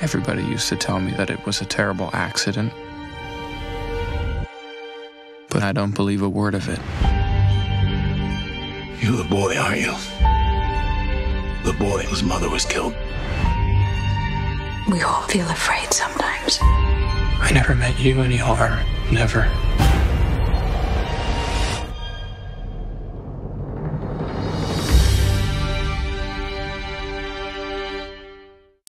Everybody used to tell me that it was a terrible accident. But I don't believe a word of it. You're the boy, aren't you? The boy whose mother was killed. We all feel afraid sometimes. I never meant you any harm. Never.